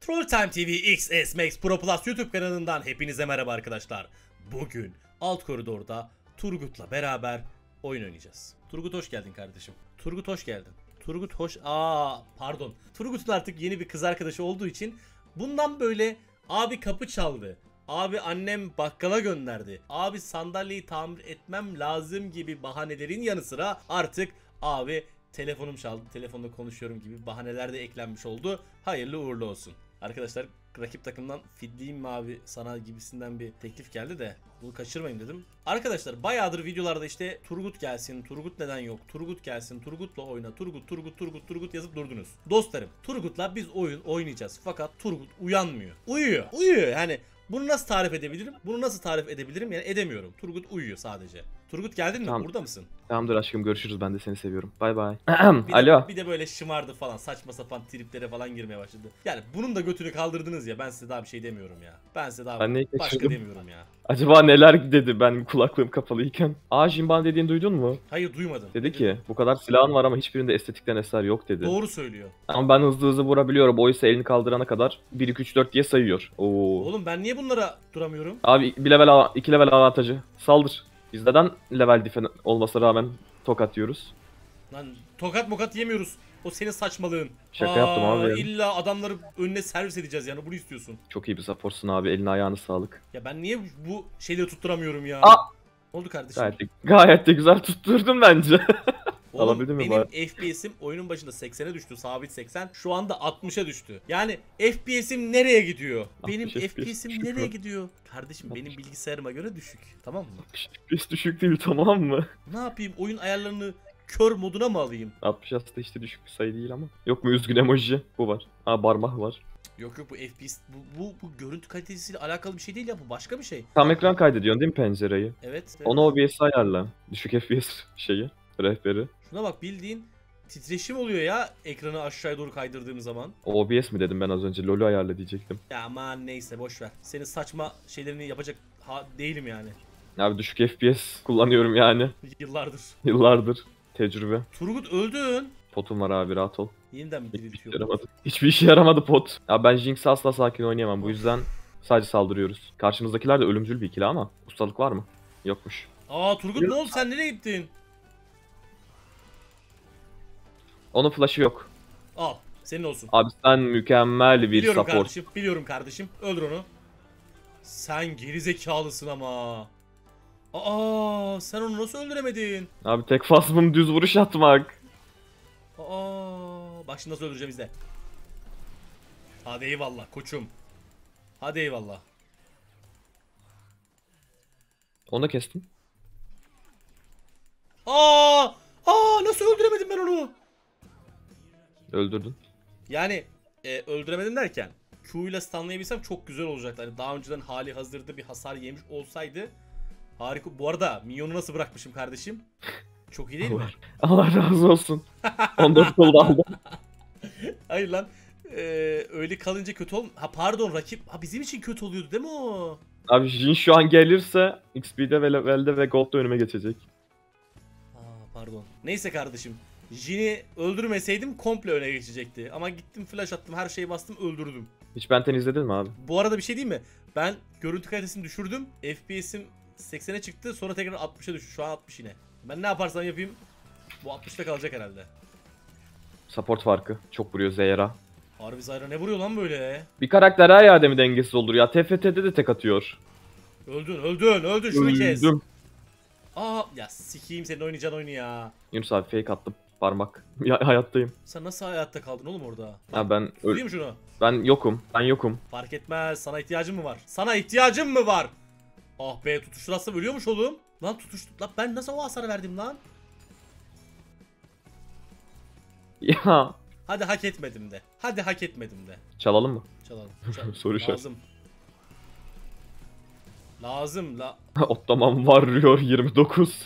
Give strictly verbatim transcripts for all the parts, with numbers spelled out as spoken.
Trolltime T V X S Max Pro Plus YouTube kanalından hepinize merhaba arkadaşlar. Bugün alt koridorda Turgut'la beraber oyun oynayacağız. Turgut hoş geldin kardeşim. Turgut hoş geldin. Turgut hoş... Aa pardon. Turgut'un artık yeni bir kız arkadaşı olduğu için bundan böyle abi kapı çaldı, abi annem bakkala gönderdi, abi sandalyeyi tamir etmem lazım gibi bahanelerin yanı sıra artık abi telefonum çaldı, telefonda konuşuyorum gibi bahaneler de eklenmiş oldu. Hayırlı uğurlu olsun. Arkadaşlar rakip takımdan fidliyim mi abi sana gibisinden bir teklif geldi de bunu kaçırmayayım dedim. Arkadaşlar bayağıdır videolarda işte Turgut gelsin, Turgut neden yok, Turgut gelsin, Turgut'la oyna, Turgut, Turgut, Turgut, Turgut yazıp durdunuz. Dostlarım, Turgut'la biz oyun oynayacağız fakat Turgut uyanmıyor. Uyuyor, uyuyor yani. Bunu nasıl tarif edebilirim? Bunu nasıl tarif edebilirim? Yani edemiyorum. Turgut uyuyor sadece. Turgut geldin mi? Tamam. Burada mısın? Tamamdır aşkım, görüşürüz, ben de seni seviyorum. Bay bay. Bir Alo. de, bir de böyle şımardı falan, saçma sapan triplere falan girmeye başladı. Yani bunun da götünü kaldırdınız ya, ben size daha bir şey demiyorum ya. Ben size daha Ben neyi başka kaçırdım? demiyorum ya. Acaba neler dedi ben kulaklığım kapalıyken? Aa, Jimban dediğini duydun mu? Hayır duymadım. Dedi ki bu kadar silahın var ama hiçbirinde estetikten eser yok dedi. Doğru söylüyor. Ama ben hızlı hızlı vurabiliyorum. Oysa elini kaldırana kadar bir iki üç dört diye sayıyor. Oo. Oğlum ben niye bunlara duramıyorum? Abi bir level iki level avantajı. Saldır. Biz neden level difen olmasına rağmen tokat yiyoruz? Lan tokat mokat yemiyoruz. O senin saçmalığın. Şaka Aa, yaptım abi. Yani. İlla adamları önüne servis edeceğiz yani, bunu istiyorsun. Çok iyi bir supportsun abi. Eline ayağını sağlık. Ya ben niye bu şeyleri tutturamıyorum ya? Aa! Ne oldu kardeşim? Gayet de, gayet de güzel tutturdun bence. Oğlum Alabildin mi benim bari? F P S'im oyunun başında seksene düştü, sabit seksen. Şu anda altmışa düştü. Yani F P S'im nereye gidiyor? Benim altmış F P S'im düşük nereye mü? gidiyor? Kardeşim benim bilgisayarıma göre düşük. Tamam mı? F P S düşük değil, tamam mı? Ne yapayım? Oyun ayarlarını kör moduna mı alayım? altmış aslında işte düşük bir sayı değil ama. Yok mu üzgün emoji? Bu var. Ha, parmak var. Yok yok, bu F P S bu, bu, bu görüntü kalitesiyle alakalı bir şey değil ya, bu başka bir şey. Tam ekran kaydediyorsun değil mi pencereyi? Evet. evet. Onu O B S'e ayarla. Düşük F P S şeyi, rehberi. Şuna bak, bildiğin titreşim oluyor ya ekranı aşağıya doğru kaydırdığım zaman. O B S mi dedim ben az önce? LoL'ü ayarla diyecektim. Ya aman neyse, boş ver. Senin saçma şeylerini yapacak ha değilim yani. Abi düşük F P S kullanıyorum yani. Yıllardır. Yıllardır. Tecrübe. Turgut öldün. Potum var abi, rahat ol. Yeniden mi Hiçbir işe diriltiyor? yaramadı. Hiçbir işe yaramadı pot. Ya ben Jinx'e asla sakin oynayamam. Bu yüzden sadece saldırıyoruz. Karşımızdakiler de ölümcül bir ikili ama ustalık var mı? Yokmuş. Aa Turgut ne oldu, sen nereye gittin? Onun flash'ı yok. Al senin olsun. Abi sen mükemmel bir Biliyorum support. kardeşim, biliyorum kardeşim. Öldür onu. Sen geri zekalısın ama. Aa sen onu nasıl öldüremedin? Abi tek fasmım düz vuruş atmak. Aa bak şimdi nasıl öldüreceğim, izle. Hadi eyvallah koçum. Hadi eyvallah. Onu da kestim. Aa! Aa nasıl öldüremedim ben onu? Öldürdün. Yani e, öldüremedim derken Q ile stunlayabilsem çok güzel olacaktı. Hani daha önceden hali hazırda bir hasar yemiş olsaydı harika. Bu arada minyonu nasıl bırakmışım kardeşim? Çok iyi değil mi? Allah razı olsun. on dört gol aldı. Hayır lan. Ee, öyle kalınca kötü ol. Ha pardon, rakip. Ha bizim için kötü oluyordu değil mi o? Abi Jin şu an gelirse X P'de ve level'de ve Gold'da önüme geçecek. Aa pardon. Neyse kardeşim. Jin'i öldürmeseydim komple öne geçecekti. Ama gittim flash attım, her şeyi bastım, öldürdüm. Hiç Benten izledin mi abi? Bu arada bir şey diyeyim mi? Ben görüntü kalitesini düşürdüm. F P S'im seksene çıktı, sonra tekrar altmışa düştü. Şu an altmış yine. Ben ne yaparsam yapayım bu altmışta kalacak herhalde. Support farkı. Çok vuruyor Zehra. Harbi Zyra ne vuruyor lan böyle? Bir karakter her yerde mi dengesiz olur ya? T F T'de de tek atıyor. Öldün öldün öldün, şunu kes. Öldüm. Aa ya sikiyim senin oynayacağın oyunu ya. Yunus abi fake attım. Parmak. Ya, hayattayım. Sen nasıl hayatta kaldın oğlum orada? Ya ben öl Öldüreyim şunu. ben yokum. Ben yokum. Fark etmez, sana ihtiyacım mı var? Sana ihtiyacım mı var? Ah be, tutuştursam ölüyormuş oğlum. Lan tutuştu. Lan ben nasıl o hasarı verdim lan? Ya. Hadi hak etmedim de. Hadi hak etmedim de. Çalalım mı? Çalalım. Çal. Soru işareti. Lazım. Lazım la. Ottoman Warrior yirmi dokuz.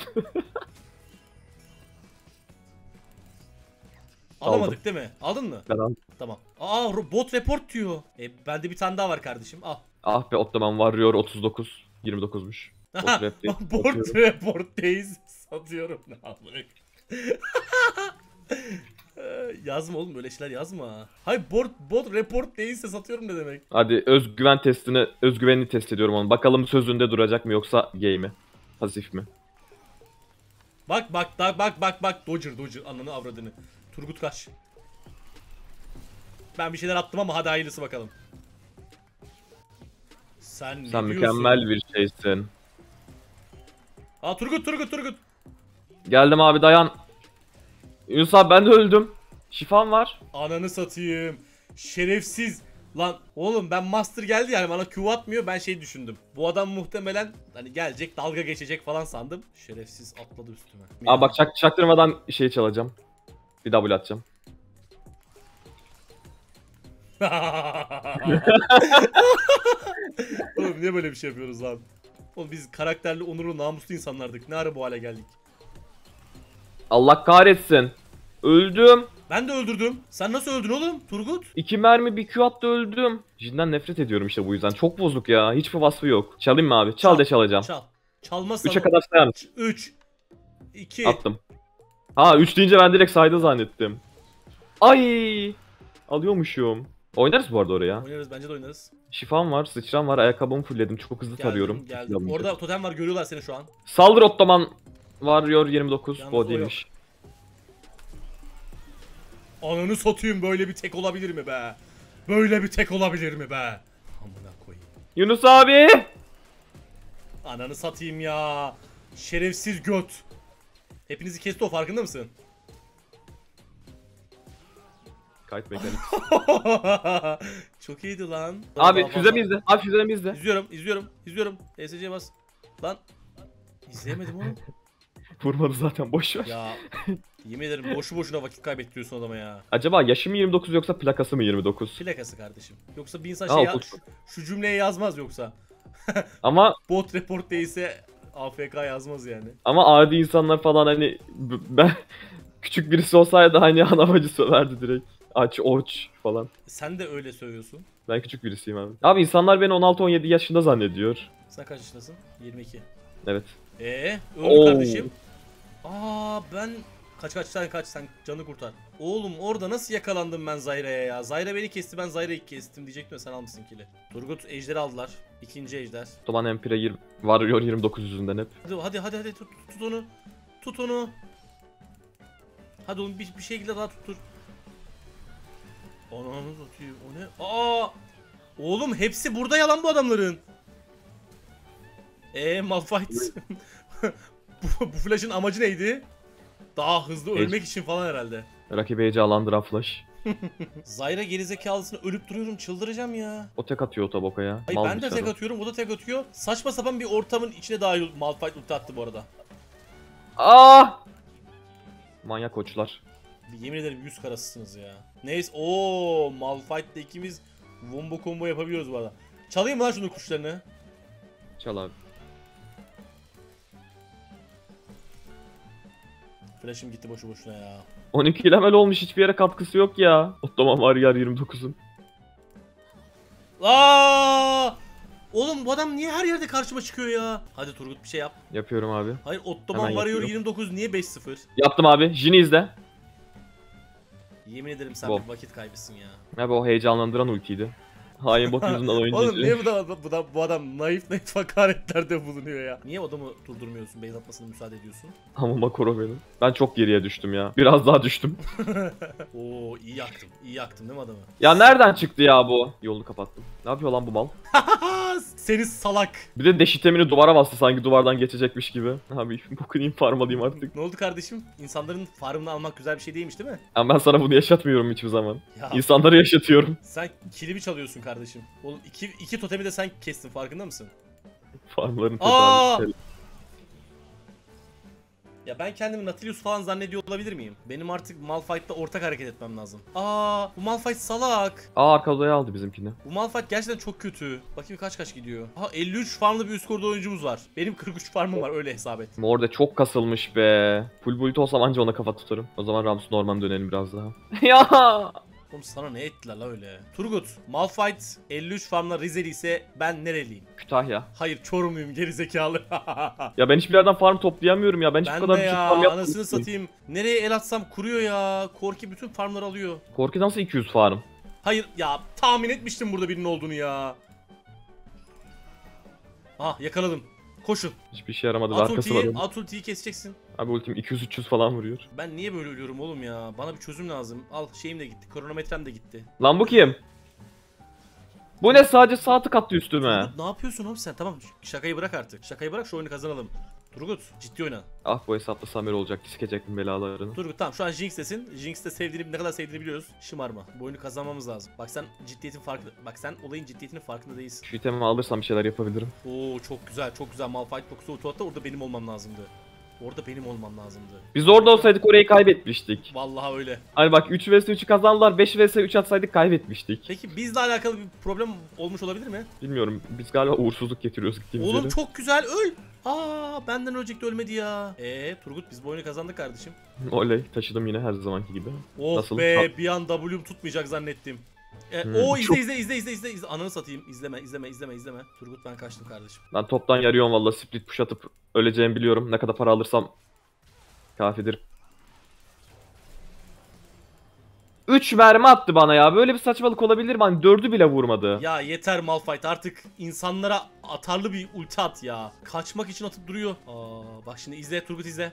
Alamadık değil mi? Aldın mı? Ben aldım. Tamam. Aa bot report diyor. E bende bir tane daha var kardeşim. Al. Ah be, Ottoman Warrior otuz dokuz. yirmi dokuzmuş. Aha, bot report days satıyorum. Ne yapayım? Ee, yazma oğlum, böyle şeyler yazma. Hayır, bot, bot report değilse satıyorum ne demek? Hadi özgüven testini, özgüvenini test ediyorum onu. Bakalım sözünde duracak mı yoksa gay mi? Pasif mi? Bak bak bak bak bak bak Dodger Dodger ananı avradını. Turgut kaç. Ben bir şeyler attım ama hadi hayırlısı bakalım. Sen ne Sen diyorsun? mükemmel bir şeysin. Aa Turgut Turgut Turgut. Geldim abi, dayan. Yunus abi, ben de öldüm. Şifam var. Ananı satayım. Şerefsiz. Lan oğlum, ben master geldi yani bana Q atmıyor, ben şey düşündüm. Bu adam muhtemelen hani gelecek dalga geçecek falan sandım. Şerefsiz atladı üstüme. Abi bak, çak, çaktırmadan şey çalacağım. Bir W atacağım. Oğlum niye böyle bir şey yapıyoruz lan? Oğlum biz karakterli, onurlu, namuslu insanlardık. Ne ara bu hale geldik? Allah kahretsin. Öldüm. Ben de öldürdüm. Sen nasıl öldün oğlum Turgut? İki mermi bir Q attı, öldüm. Jinden nefret ediyorum işte bu yüzden. Çok bozuk ya. Hiçbir vasfı yok. Çalayım mı abi? Çal, Çal, de çalacağım. Çal. Çalmazsan... Üçe kadar sayar mısın? üç. iki. Attım. Ha, üç deyince ben direkt saydı zannettim. Ay! Alıyormuşum. Oynarız bu arada oraya. Oynarız, bence de oynarız. Şifam var, sıçram var, ayakkabımı fullledim. Çok hızlı Geldim, tarıyorum. geldim. Orada totem var, görüyorlar seni şu an. Saldır Ottoman. Warrior yirmi dokuz. Yalnız Bu o değilmiş. Ananı satayım, böyle bir tek olabilir mi be? Böyle bir tek olabilir mi be? Amına koyayım. Yunus abi! Ananı satayım ya. Şerefsiz göt. Hepinizi kesti o, farkında mısın? Kayıt mekanik. Çok iyiydi lan. Abi Daha füze fazla- mi izle? Abi füze mi izle? İzliyorum, izliyorum, izliyorum. E S C'ye bas. Lan. İzleyemedim oğlum. Vurmadı zaten, boş ver. Ya yemin ederim boşu boşuna vakit kaybettiriyorsun adama ya. Acaba yaşı mı yirmi dokuz yoksa plakası mı yirmi dokuz? Plakası kardeşim. Yoksa bir insan Aa, şey ya- okul. şu, şu cümleyi yazmaz yoksa. Ama Bot report değilse A F K yazmaz yani. ama adi insanlar falan hani b- ben küçük birisi olsaydı hani ana bacı söverdi direkt. Aç oç falan. Sen de öyle söylüyorsun. Ben küçük birisiyim abi. Abi insanlar beni on altı on yedi yaşında zannediyor. Sen kaç yaşındasın? yirmi iki. Evet. Eee öldü Oo. kardeşim. Aa ben kaç kaç sen kaç sen canı kurtar. Oğlum orada nasıl yakalandım ben Zayra'ya ya? Zayra beni kesti, ben Zayra'yı kestim diyecektim de sen almışsın kili. Turgut ejderi aldılar. İkinci ejder. Toman Empire yirmi, Warrior yirmi dokuz yüzünden hep. Hadi hadi hadi hadi tut, tut onu. Tut onu. Hadi oğlum bir, bir şekilde daha tuttur. Ananı satayım, o ne? Aa! Oğlum hepsi burada yalan bu adamların. Eee Malphite. bu, bu flash'ın amacı neydi? Daha hızlı Hiç. ölmek için falan herhalde. Rakibi heyecanlandıran flash. Zyra gerizekalısına ölüp duruyorum, çıldıracağım ya. O tek atıyor Otoboka'ya. Hayır Mal ben de dışarı. tek atıyorum, o da tek atıyor. Saçma sapan bir ortamın içine dahil Malphite ulti attı bu arada. Aa! Manyak koçlar. Yemin ederim yüz karasısınız ya. Neyse ooo Malphite'le ikimiz wombo combo yapabiliyoruz bu arada. Çalayım mı lan şunu kuşlarını? Çal abi. Flash'ım gitti boşu boşuna ya. on iki level olmuş, hiçbir yere katkısı yok ya. Ottoman Warrior yirmi dokuzun. Aa! Oğlum bu adam niye her yerde karşıma çıkıyor ya? Hadi Turgut bir şey yap. Yapıyorum abi. Hayır Ottoman Hemen Warrior yapıyorum. yirmi dokuz niye beş sıfır? Yaptım abi. Jin'i izle. Yemin ederim sen Bom. bir vakit kaybısın ya. Abi o heyecanlandıran ultiydi. Hain bot yüzünden oyun Oğlum izledim. niye bu, da, bu, da, bu adam naif naif hakaretlerde bulunuyor ya? Niye adamı durdurmuyorsun, base atmasına müsaade ediyorsun? Ama Makoro benim. Ben çok geriye düştüm ya. Biraz daha düştüm. Oo iyi yaktım. İyi yaktım değil mi adamı? Ya nereden çıktı ya bu? Yolunu kapattım. Ne yapıyor lan bu mal? Seni salak. Bir de deş itemini duvara bastı sanki duvardan geçecekmiş gibi. Abi bokunu farm alayım artık. Ne oldu kardeşim? İnsanların farmını almak güzel bir şey değilmiş değil mi? Ama ben sana bunu yaşatmıyorum hiçbir zaman. Ya İnsanları yaşatıyorum. sen kilimi çalıyorsun kardeşim. Oğlum iki, iki totemi de sen kestin, farkında mısın? Farmların Aa! tedavisi. Ya ben kendimi Nautilus falan zannediyor olabilir miyim? Benim artık Malphite'la ortak hareket etmem lazım. Aa, bu Malphite salak. Aa, arka odaya aldı bizimkini. Bu Malphite gerçekten çok kötü. Bakayım kaç kaç gidiyor. Aha elli üç farmlı bir üst koridor oyuncumuz var. Benim kırk üç farmım var, öyle hesap et. Orada çok kasılmış be. Full bullet olsam anca ona kafa tutarım. O zaman Ramsun Norman dönelim biraz daha. Ya! Oğlum sana ne ettiler la öyle? Turgut, Malphite elli üç farmla Rizeli ise ben nereliyim? Kütahya. Hayır, Çorumluyum gerizekalı. Ya ben hiçbir yerden farm toplayamıyorum ya. Ben hiç bu Ben kadar de düşük ya farm yapmadım anasını ki. satayım. Nereye el atsam kuruyor ya. Korki bütün farmları alıyor. Korki nasıl iki yüz farm? Hayır ya, tahmin etmiştim burada birinin olduğunu ya. Ah, yakaladım. Koşun. Hiçbir şey yaramadı. At Arkası var ultiyi, onun. at ultiyi keseceksin. Abi ultim iki yüz üç yüz falan vuruyor. Ben niye böyle ölüyorum oğlum ya? Bana bir çözüm lazım. Al, şeyim de gitti. Kronometrem de gitti. Lan bu kim? Bu ne, sadece sağ tık attı üstüme. Turgut ne yapıyorsun oğlum sen? Tamam, şakayı bırak artık. Şakayı bırak, şu oyunu kazanalım. Turgut ciddi oyna. Ah, bu hesapta Samer olacak. Sikecektim belalarını. Turgut tamam, şu an Jinx'tesin. Jinx'te sevdiğini, ne kadar sevdiğini biliyoruz. Şımarma. Bu oyunu kazanmamız lazım. Bak sen ciddiyetin farkında. Bak sen olayın ciddiyetinin farkında değilsin. Şu itemi alırsam bir şeyler yapabilirim. Oo çok güzel, çok güzel. Malphite dokuz otoatta, orada benim olmam lazımdı. Orada benim olmam lazımdı. Biz orada olsaydık orayı kaybetmiştik. Vallahi öyle. Hani bak üç vs üçü kazandılar, beş vs üç atsaydık kaybetmiştik. Peki bizle alakalı bir problem olmuş olabilir mi? Bilmiyorum, biz galiba uğursuzluk getiriyoruz gittiğimiz Oğlum yere. çok güzel, öl. Aa, benden ölecekti, ölmedi ya. Eee Turgut, biz bu oyunu kazandık kardeşim. Oley, taşıdım yine her zamanki gibi. Oh Nasıl? be, bir an W'm tutmayacak zannettim. E, Hmm, o izle, çok- izle izle izle izle izle. Ananı satayım. İzleme izleme izleme izleme. Turgut ben kaçtım kardeşim. Ben toptan yarıyorum valla, split push atıp öleceğimi biliyorum. Ne kadar para alırsam kafidir. üç mermi attı bana ya. Böyle bir saçmalık olabilir mi? Hani dördü bile vurmadı. Ya yeter Malphite, artık insanlara atarlı bir ulti at ya. Kaçmak için atıp duruyor. Aa, bak şimdi izle Turgut, izle.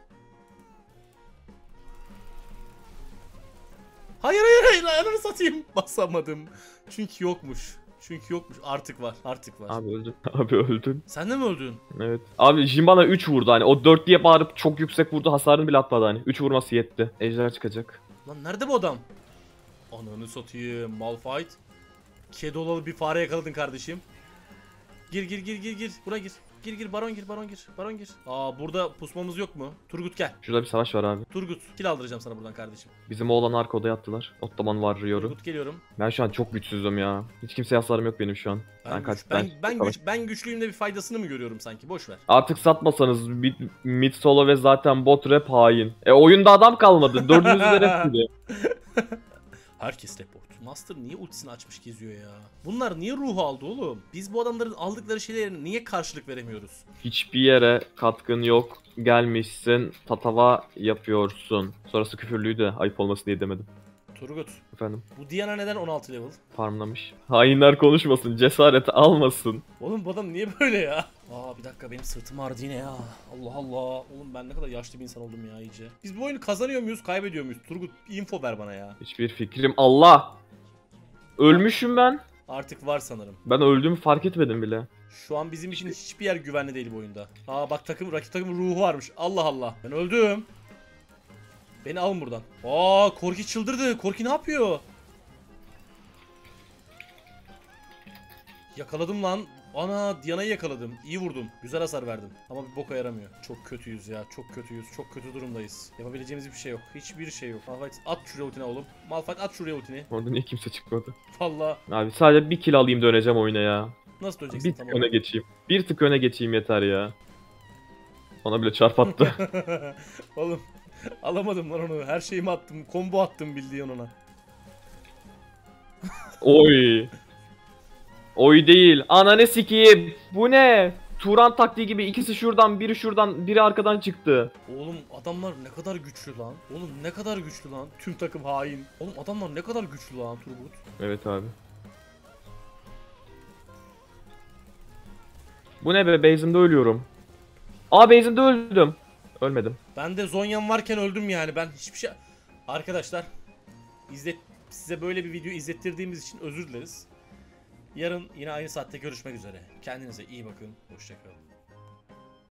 Hayır hayır hayır, ananı satayım. Basamadım. Çünkü yokmuş. Çünkü yokmuş. Artık var. Artık var. Abi öldün. Abi öldün. Sen de mi öldün? Evet. Abi Jhin bana üç vurdu hani. O dört diye bağırıp çok yüksek vurdu. Hasarını bile atmadı hani. üç vurması yetti. Ejder çıkacak. Lan nerede bu adam? Ananı satayım Malphite. Kedolalı bir fare yakaladın kardeşim. Gir gir gir gir gir. Buna gir. Gir gir baron gir baron gir. Baron gir. Aa, burada pusmamız yok mu? Turgut gel. Şurada bir savaş var abi. Turgut kill aldıracağım sana buradan kardeşim. Bizim oğlan arka odaya attılar. Ottoman Warrior'u. Turgut geliyorum. Ben şu an çok güçsüzüm ya. Hiç kimseye hasarım yok benim şu an. Ben Ben, güç, kaç ben, ben, savaş- güç, ben güçlüyüm de bir faydasını mı görüyorum sanki? Boş ver. Artık satmasanız mid, mid solo ve zaten bot rap hain. E oyunda adam kalmadı. Dördünüzü de rap gibi. Herkes report. Master niye ultisini açmış geziyor ya? Bunlar niye ruhu aldı oğlum? Biz bu adamların aldıkları şeylere niye karşılık veremiyoruz? Hiçbir yere katkın yok. Gelmişsin tatava yapıyorsun. Sonrası küfürlüydü. Ayıp olmasın diye demedim. Turgut, Efendim. bu Diana neden on altı level? Farmlamış. Hainler konuşmasın. Cesaret almasın. Oğlum bu adam niye böyle ya? Aa bir dakika, benim sırtım ağrıdı yine ya. Allah Allah. Oğlum ben ne kadar yaşlı bir insan oldum ya iyice. Biz bu oyunu kazanıyor muyuz, kaybediyor muyuz? Turgut info ver bana ya. Hiçbir fikrim. Allah! Ölmüşüm ben. Artık var sanırım. Ben öldüğümü fark etmedim bile. Şu an bizim için hiçbir yer güvenli değil bu oyunda. Aa bak, takım rakip takım ruhu varmış. Allah Allah. Ben öldüm. Beni alın buradan. Aa Korki çıldırdı. Korki ne yapıyor? Yakaladım lan. Ana, Diana'yı yakaladım. İyi vurdum. Güzel hasar verdim. Ama bir boka yaramıyor. Çok kötüyüz ya. Çok kötüyüz. Çok kötü durumdayız. Yapabileceğimiz bir şey yok. Hiçbir şey yok. Malphite at şuraya ultini oğlum. Malphite at şuraya ultini. Orada niye kimse çıkmadı? Valla. Abi sadece bir kill alayım döneceğim oyuna ya. Nasıl döneceksin Bir tık tamam. öne geçeyim. Bir tık öne geçeyim yeter ya. Ona bile çarp attı. Oğlum alamadım lan onu. Her şeyimi attım. Combo attım bildiğin ona. Oy. Oy değil. Ananı sikeyim. Bu ne? Turan taktiği gibi ikisi şuradan, biri şuradan, biri arkadan çıktı. Oğlum adamlar ne kadar güçlü lan. Oğlum ne kadar güçlü lan. Tüm takım hain. Oğlum adamlar ne kadar güçlü lan Turgut. Evet abi. Bu ne be? Base'imde ölüyorum. Aa, base'imde öldüm. Ölmedim. Ben de Zonya'm varken öldüm yani. Ben hiçbir şey... Arkadaşlar izlet... size böyle bir video izlettirdiğimiz için özür dileriz. Yarın yine aynı saatte görüşmek üzere. Kendinize iyi bakın. Hoşça kalın.